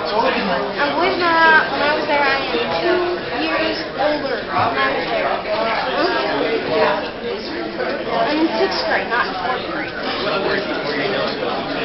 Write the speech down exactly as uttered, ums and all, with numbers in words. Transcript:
I believe that when I was there, I am two years older when I was there. I'm in sixth grade, not in fourth grade.